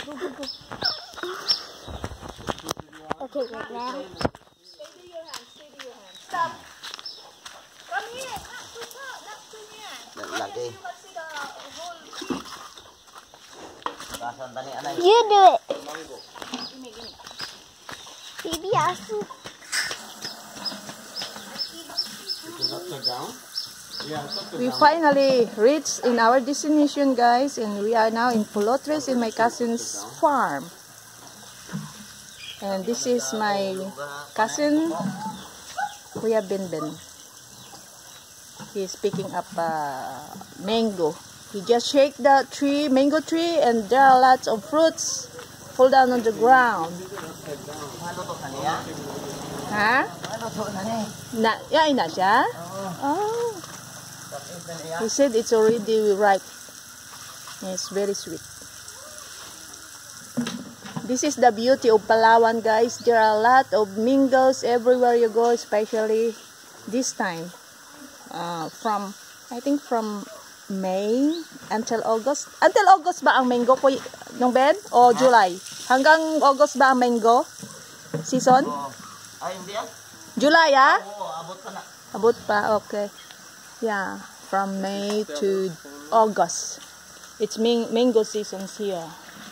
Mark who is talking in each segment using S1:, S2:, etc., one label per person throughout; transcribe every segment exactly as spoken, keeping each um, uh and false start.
S1: Go, go, go. Okay, right now.
S2: Steady your hand, steady your hand. Stop. Come here, not too far, not too near.
S3: Lagi.
S2: You can see the whole.
S1: You do it.
S2: Gimme, gimme.
S1: Baby asu.
S4: We finally reached in our destination, guys, and we are now in Pulot three in my cousin's farm. And this is my cousin, Kuya Benben. He's picking up uh, mango. He just shake the tree, mango tree, and there are lots of fruits fall down on the ground. Ha? Na, yeah, ina siya? Oh. He said it's already ripe. It's very sweet. This is the beauty of Palawan, guys. There are a lot of mangoes everywhere you go, especially this time. Uh, from, I think from May until August. Until August ba ang mango ko, nung Ben? O July? Hanggang August ba ang mango season?
S3: Ay, hindi ah.
S4: July, ah?
S3: Oo, abot pa na.
S4: Abot pa, okay. Yeah, from May to August. It's mango season here.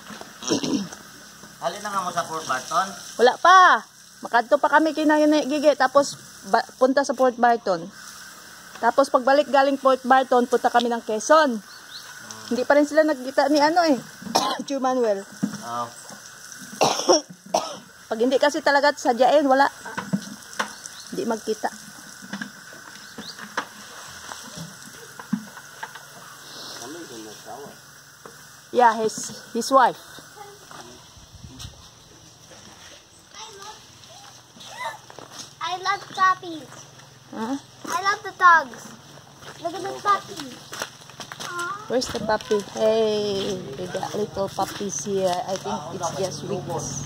S3: Halin na nga mo sa Port Barton.
S4: Wala pa. Makadto pa kami kinagigit. Tapos ba, punta sa Port Barton. Tapos pagbalik galing Port Barton, punta kami ng Quezon. Hmm. Hindi pa rin sila nagkita ni ano eh. Chu Manuel.
S3: Oh.
S4: Pag hindi kasi talaga sadyain, wala. Hindi magkita. Yeah, his his wife.
S1: I love puppies.
S4: Huh?
S1: I love the dogs. Look at the puppy.
S4: Where's the puppy? Hey, we got little puppies here. I think it's just weeks.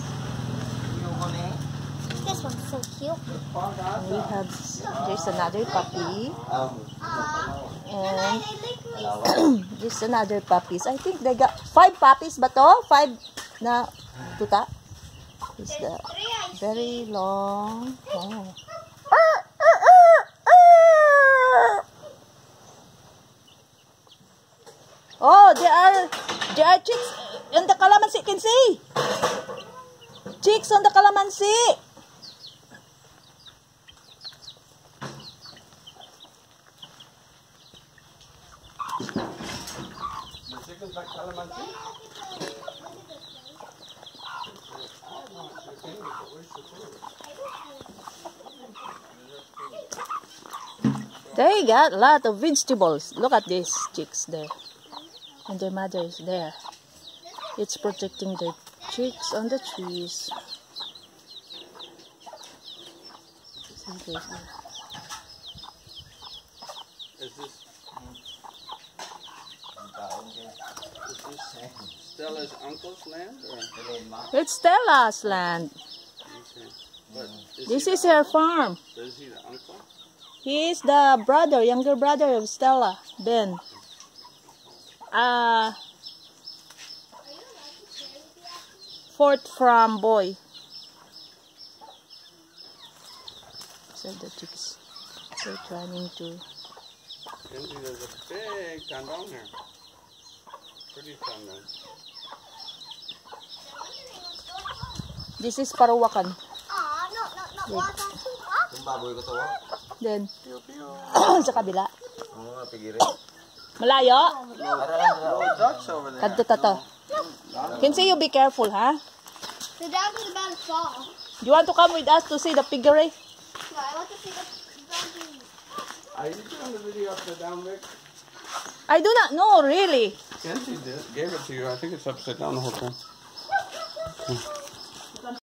S1: This one's so cute.
S4: And we have, there's another puppy. And there's another puppies. I think they got five puppies ba to? Five na tuta. It's the very long. Oh. Oh, there are there are chicks on the calamansi. Can see chicks on the calamansi.
S5: The chickens like calamansi?
S4: They got a lot of vegetables. Look at these chicks there. And their mother is there. It's protecting the chicks on the trees. See this.
S5: Is this, is this Stella's uncle's land? Or?
S4: It's Stella's land.
S5: Okay. But is
S4: This
S5: he
S4: is
S5: the,
S4: her farm.
S5: Is he the uncle?
S4: He is the brother, younger brother of Stella, Ben. Uh, fourth from boy. So the chicks, they're trying to.
S5: Kenzie, there's a big town down here. Pretty town down.
S4: This is Parawakan.
S1: Aw, no, no, no. Wala kang suka.
S3: Yung baboy ko to.
S4: Then, sa kabila.
S3: Oo nga, pigirin.
S4: Malayo?
S5: Ducks over there.
S4: Kadto tato. Can say you be careful, huh?
S1: The dog is about to fall.
S4: You want to come with us to see the piggery?
S1: No, I want to see the doggy.
S5: Are you doing the video upside down, Vic?
S4: I do not know, really.
S5: Kenzie did, gave it to you. I think it's upside down the whole time.